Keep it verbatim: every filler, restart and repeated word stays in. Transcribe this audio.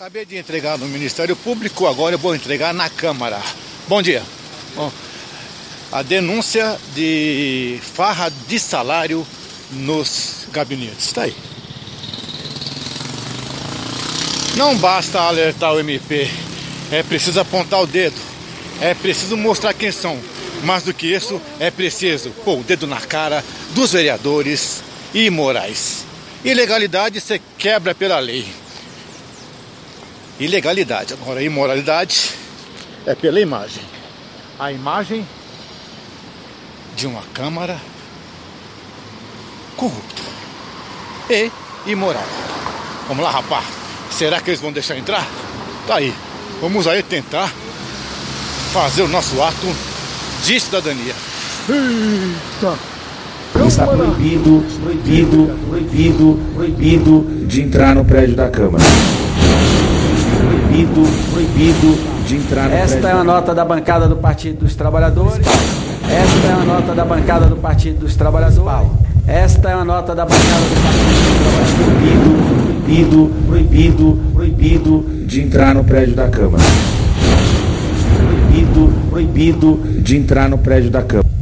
Acabei de entregar no Ministério Público, agora eu vou entregar na Câmara. Bom dia. Bom, a denúncia de farra de salário nos gabinetes. Está aí. Não basta alertar o M P, é preciso apontar o dedo, é preciso mostrar quem são. Mais do que isso, é preciso pôr o dedo na cara dos vereadores imorais. Ilegalidade você quebra pela lei. Ilegalidade. Agora, imoralidade é pela imagem. A imagem de uma Câmara corrupta e imoral. Vamos lá, rapaz. Será que eles vão deixar entrar? Tá aí. Vamos aí tentar fazer o nosso ato de cidadania. Eita! Está proibido, proibido, proibido, proibido de entrar no prédio da Câmara. Proibido, proibido de entrar no prédio. Esta é a nota da bancada do Partido dos Trabalhadores. Esta é a nota da bancada do Partido dos Trabalhadores. Esta é a nota da bancada do Partido dos Trabalhadores. Proibido, proibido, proibido de entrar no prédio da Câmara. Proibido, proibido de entrar no prédio da Câmara.